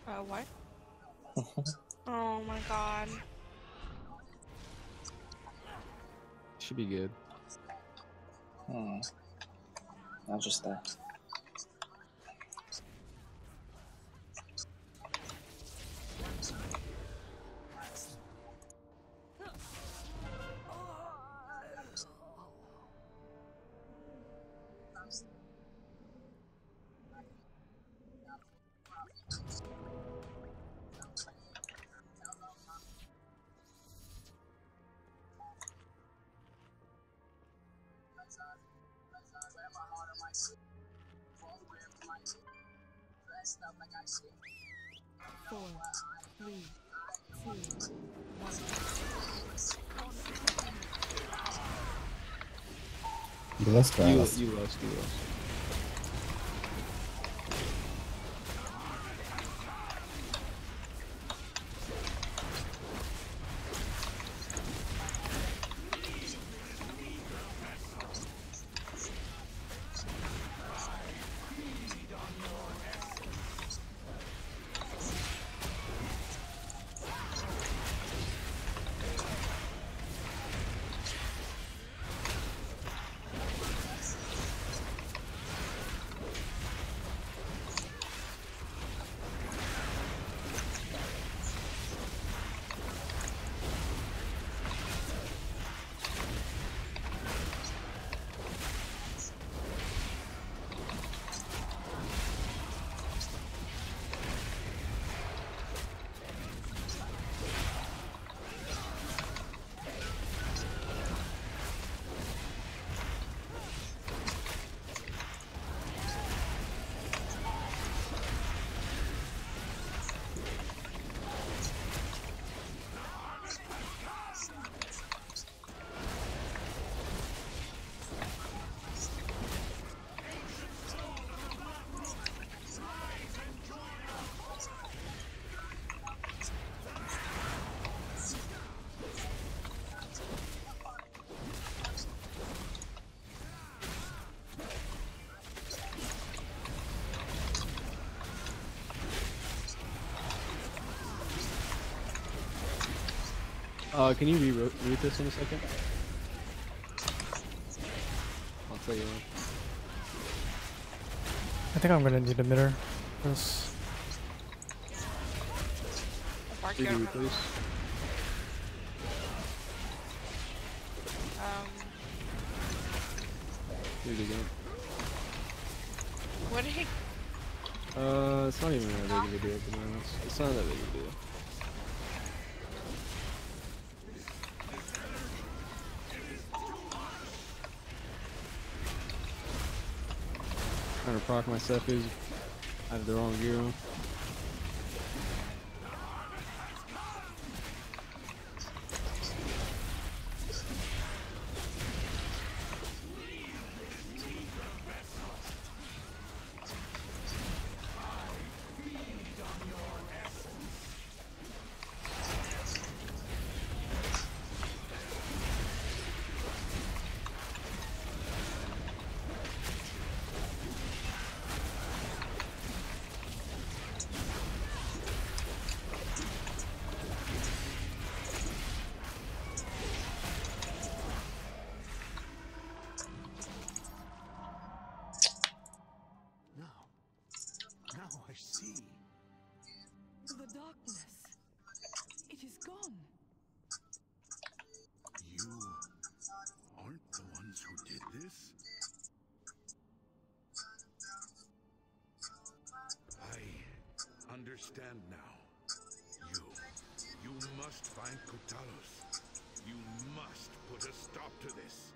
What? Oh my god. Should be good. I'll just die. Four, three, two, one. You lost, You guys. lost. Can you read this in a second? I'll tell you when. I think I'm gonna need a mitter. This. Read, please. Read again. What did he? It's not even that big of a deal, to be honest. It's not that big of a deal. Trying to proc my Cephus. I have the wrong gear on. Understand now. You must find Kotalos. You must put a stop to this.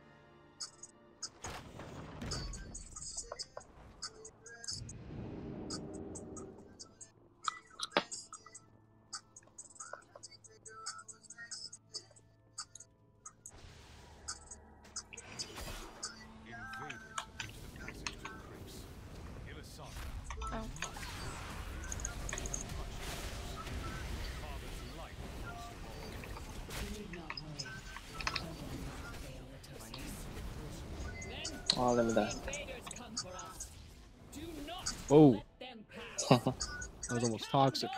Oh, let me die. Oh. That was almost toxic.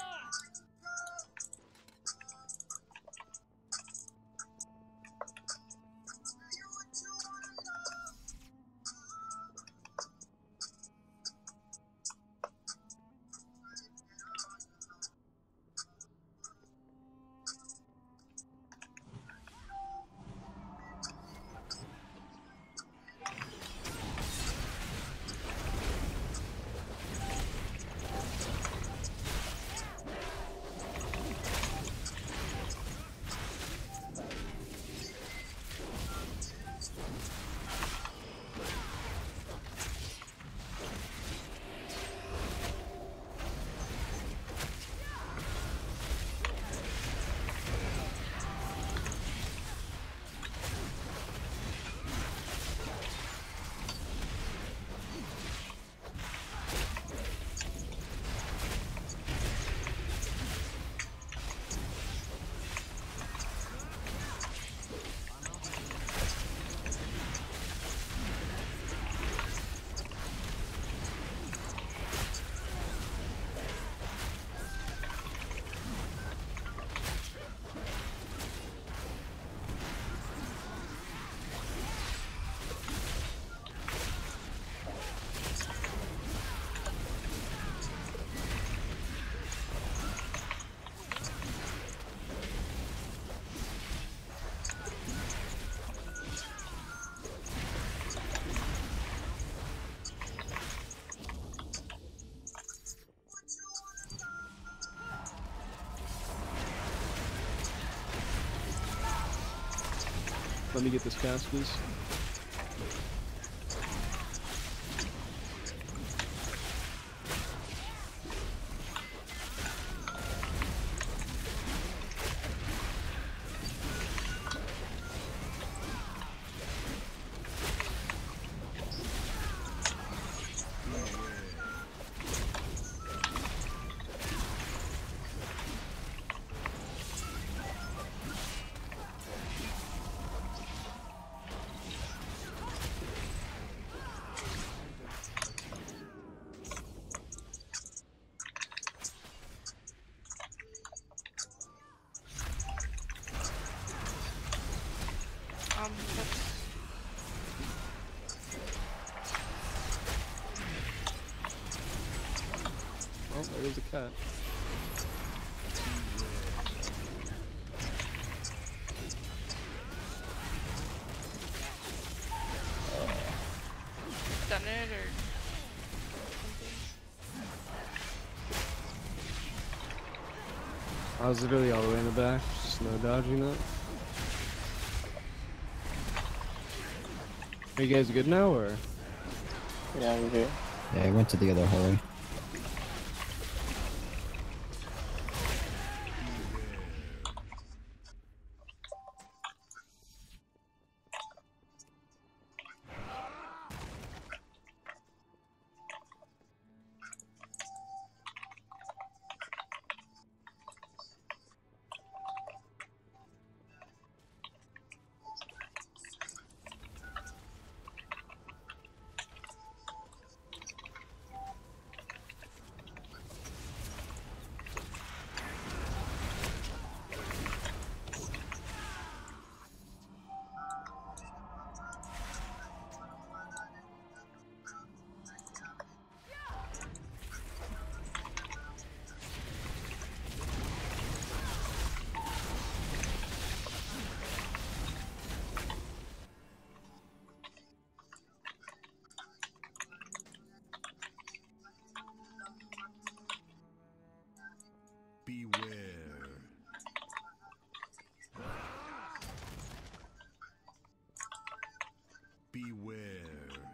Let me get this cast, please. That's... Oh, there goes a cat. Done it or I was literally all the way in the back, just no dodging that. Are you guys good now, or? Yeah, we're here. Yeah, I went to the other hallway. Beware. Beware.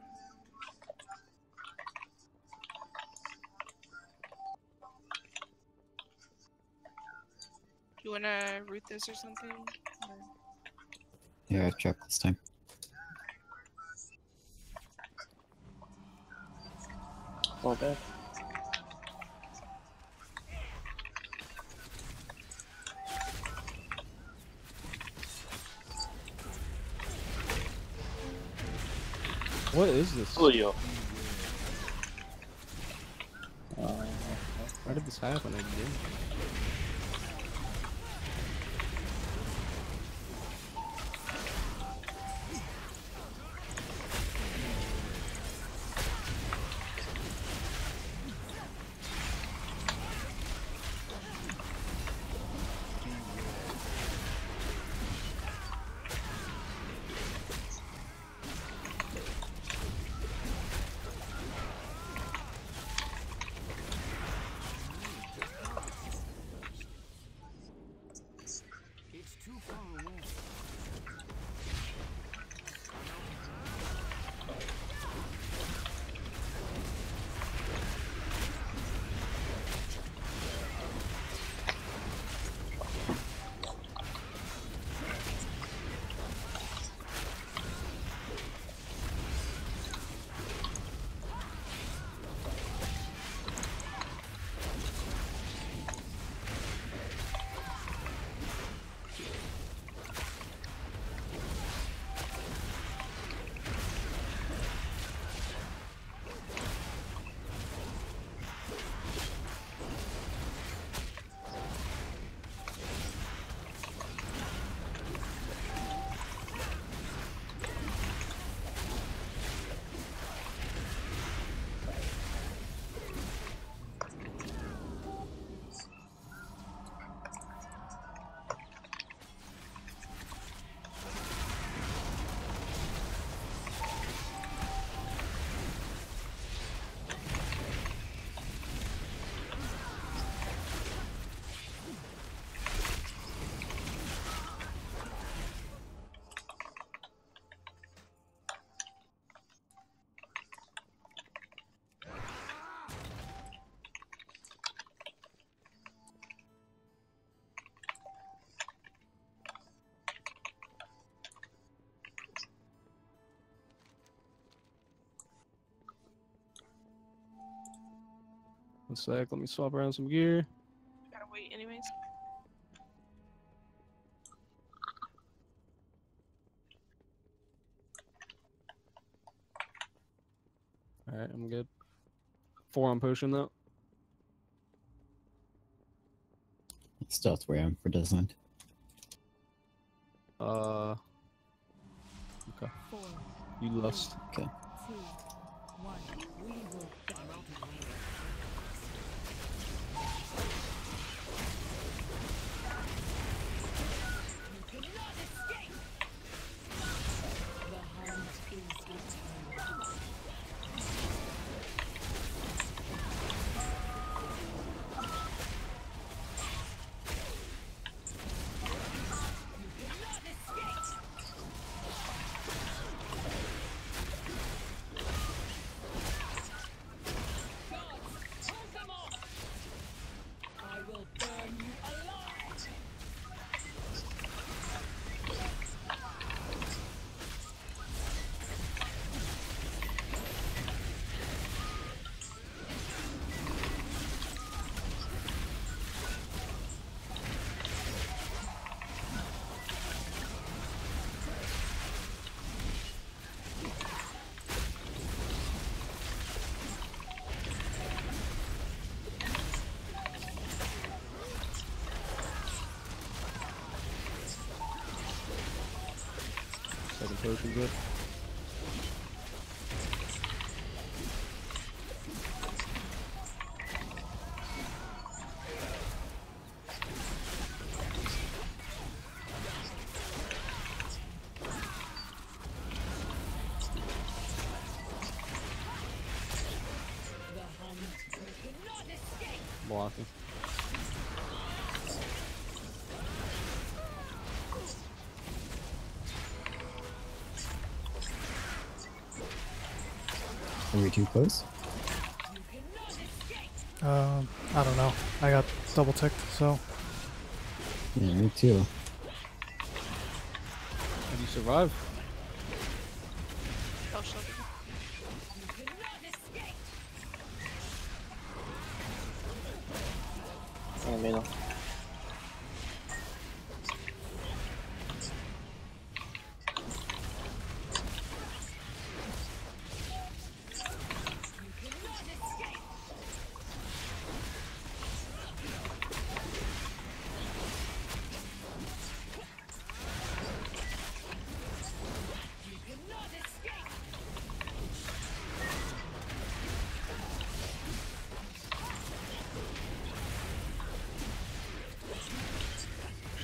you wanna root this or something? Or... Yeah, I checked this time. All dead. What is this? Julio. Why did this happen again? One sec, let me swap around some gear. Gotta wait anyways. Alright, I'm good. 4 on potion though. Stealth where I am for Desmond. Okay. 4, You lost. Okay. 2, 1. We will go. You cannot escape. The hunt is eternal. Second potion good. Blocking. Are we too close? I don't know. I got double ticked, so Yeah, me too. How do you survive? Oh, she'll be. In the middle.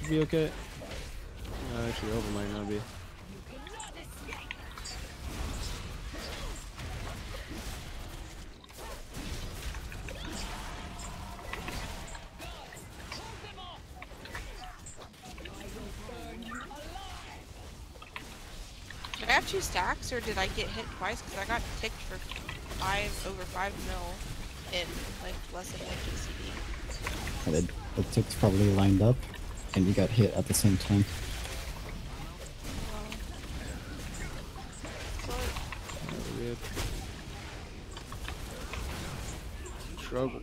should be okay. Actually, over might not be. Did I have 2 stacks or did I get hit twice? Because I got ticked for over 5 mil in like less than 1 GCD. And the ticks probably lined up, and you got hit at the same time. Weird. Struggle.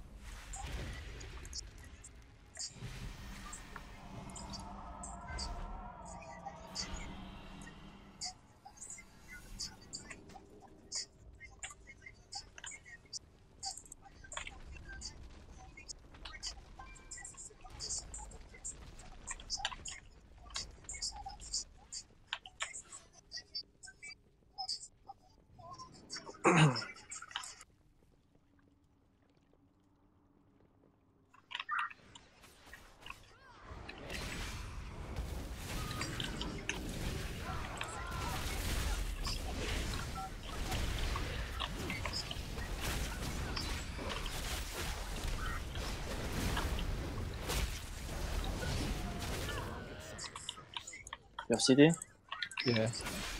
You have CD? Yeah.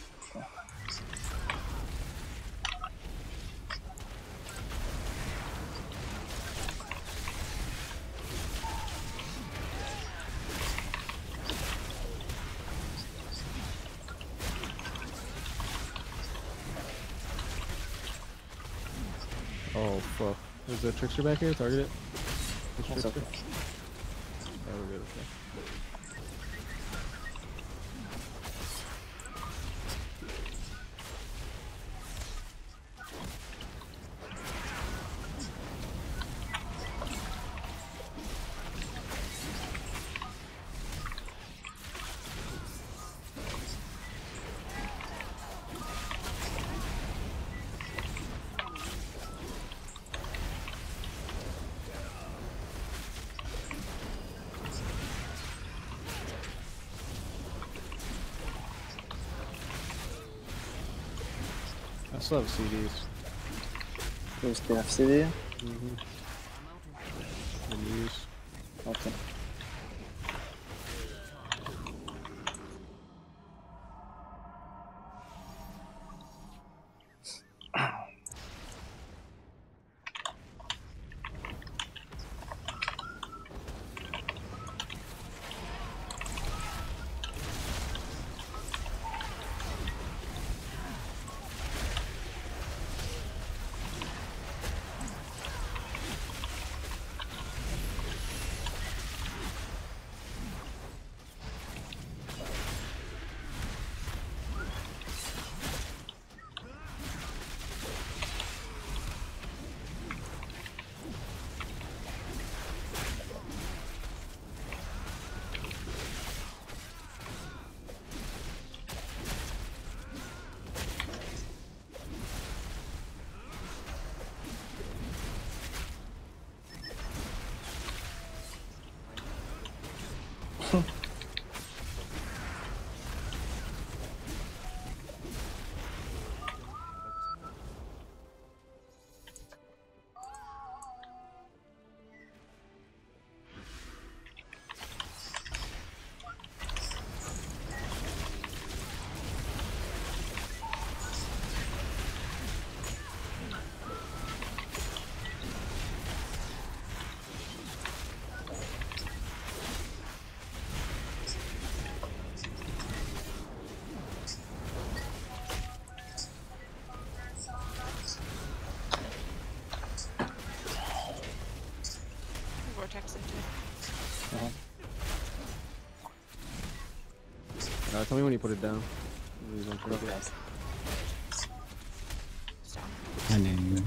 Oh fuck. There's a trickster back here, target it. That's Trickster. okay. Oh, we're good, okay. I still have CDs. You still have CD? Mm-hmm. And use. Okay. Vortex into. Tell me when you put it down. Please don't forget. Okay. Stop. I know.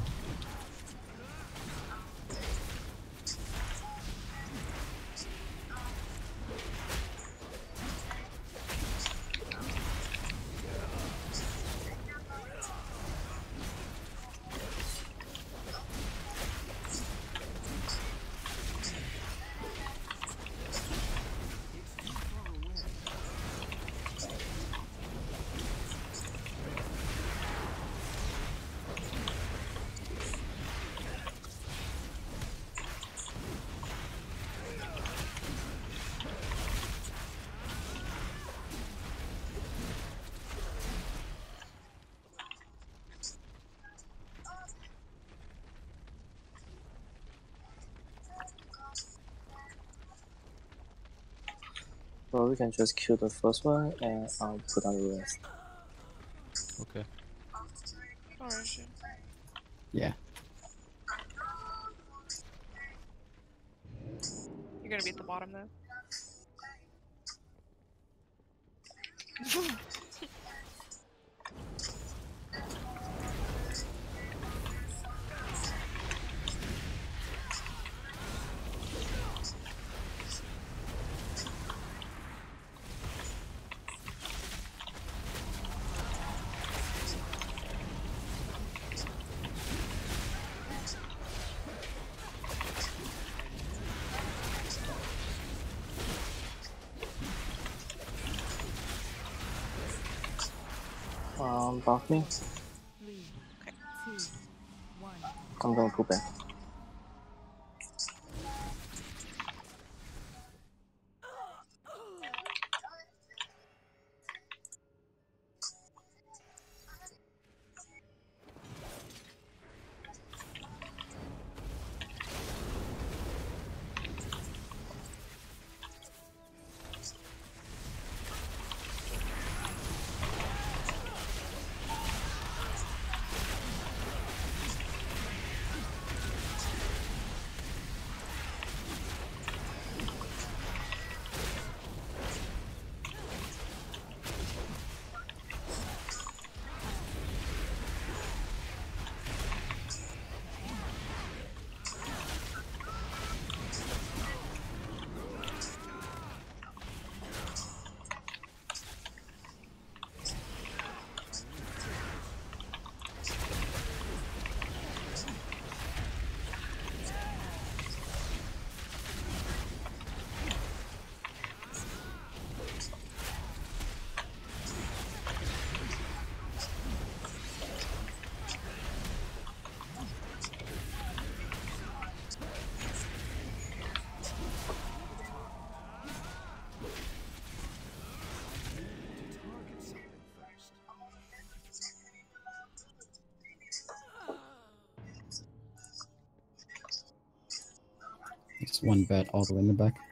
Well, we can just kill the first one and I'll put on the rest. Okay. Alright, shit. Yeah. You're gonna be at the bottom though. Buff me. 3, Okay. 2, 1. I'm gonna pull back. It's one bat all the way in the back.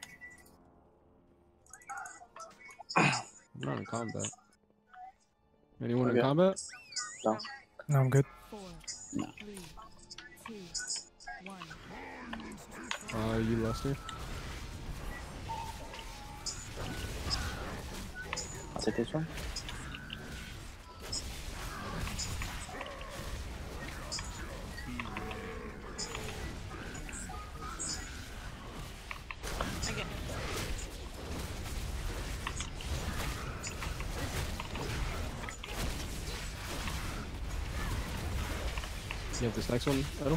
I'm not in combat. Anyone in Okay. combat? No. No, I'm good. 4, No. 3, 2, 1. You Lester? I'll take this one. I get You have this next one, Edel?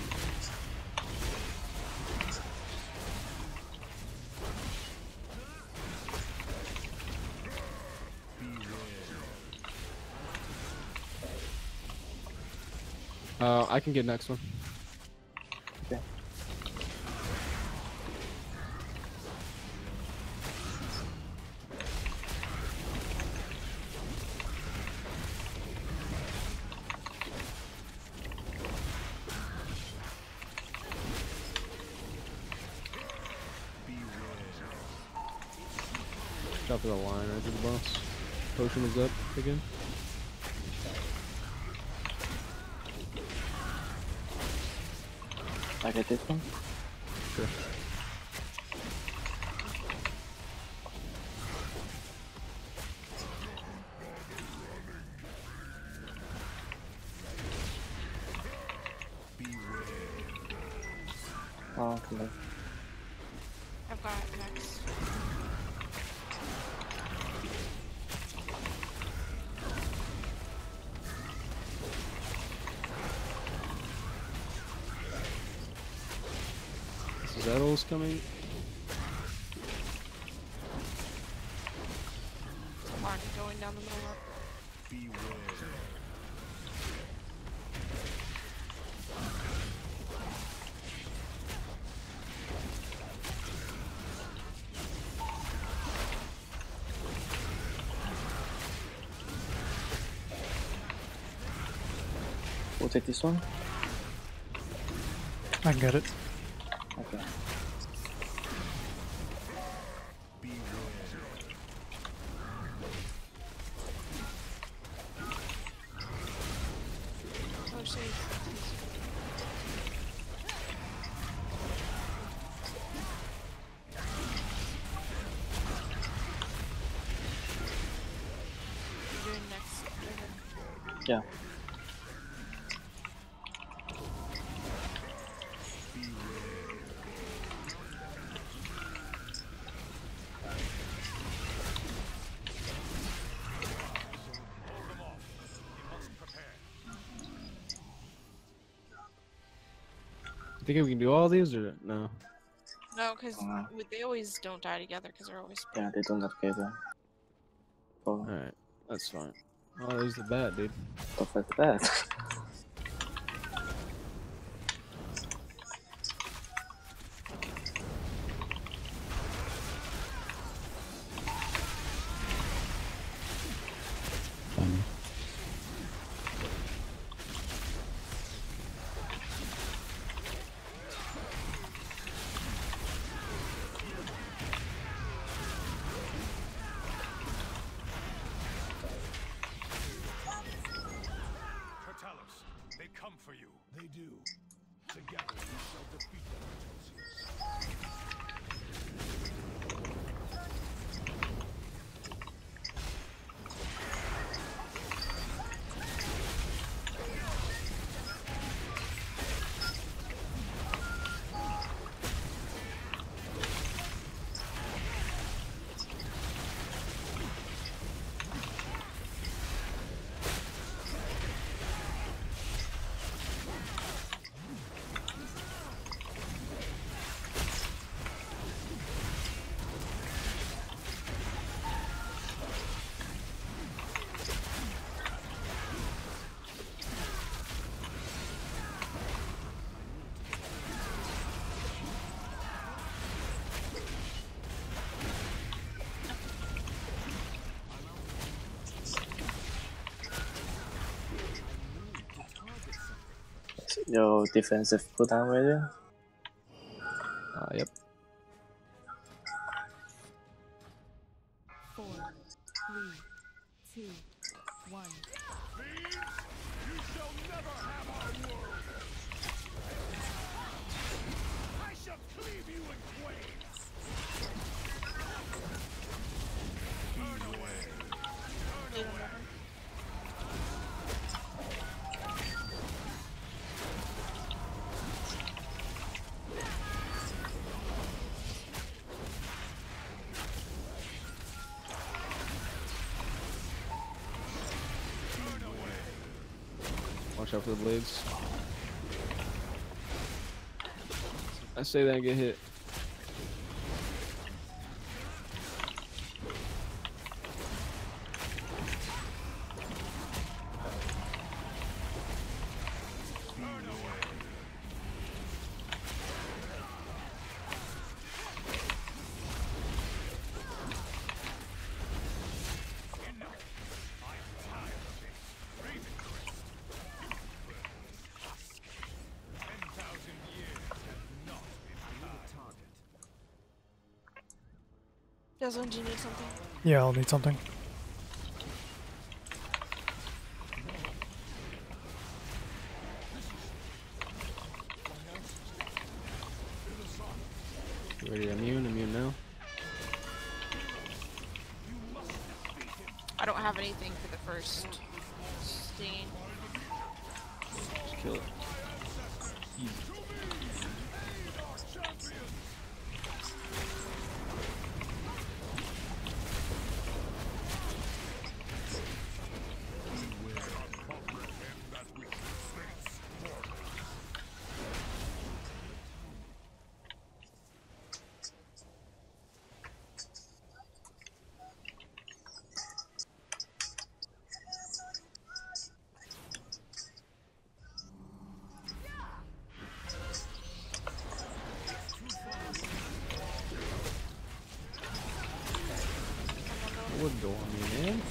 I can get next one. Okay. Top of the line right to the boss. Potion is up again. I get this one. Sure. Oh, okay. I've got next. This is Edel's coming. Mark going down the middle up. We'll take this one. I can get it. Okay. Yeah. You think we can do all these or no? No, because Uh, they always don't die together because they're always. yeah, they don't have together. Oh, Alright, that's fine. Oh, there's the bat, dude. stuff like that. Fine. Katalos, they come for you. They do. Together we shall defeat them, Artosius. Your defensive cooldown ready? Yep. 4, 3, 2, 1. Thieves, you shall never have our world. I shall cleave you in twain. Turn away. Turn away. Watch out for the blades. I say that and get hit. Desmond, do you need something? Yeah, I'll need something. You ready to immune? Immune now. I don't have anything for the first stain. Just kill it. Easy. Would go on me, man.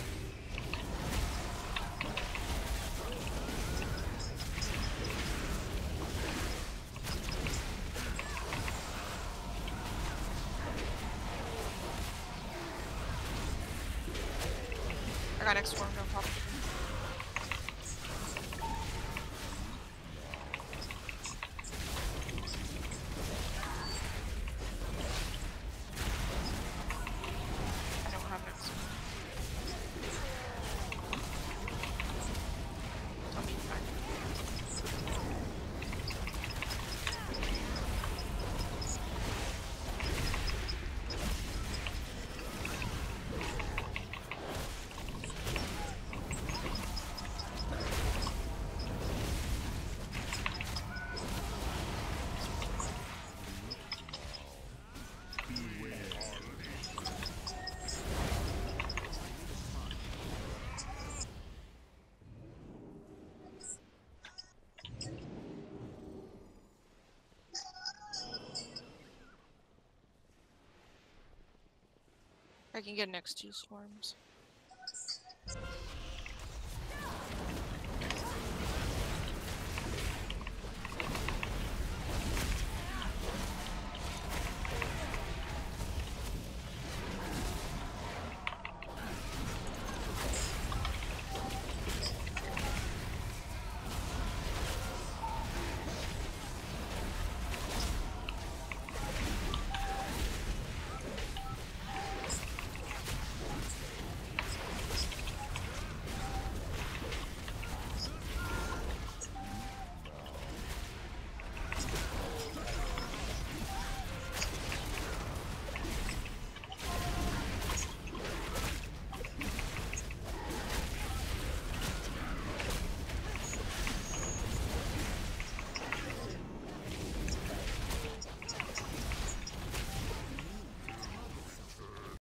I got X4, no problem. I don't have X4. I can get next two swarms.